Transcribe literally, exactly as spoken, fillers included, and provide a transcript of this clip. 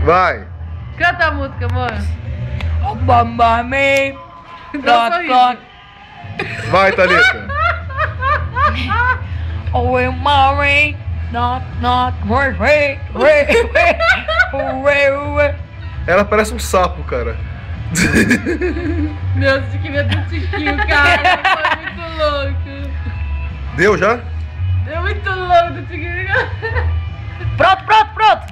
Vai. Canta a música, amor. Bamba me. Dá Dot, um dot. Vai, Thalita. Oh, we're married. Not, not, wait, wait, wait, wait, wait, wait. Ela parece um sapo, cara. Meu, você queria ter um tiquinho, cara. Foi muito louco. Deu já? Deu muito louco do tiquinho. Pronto, pronto, pronto.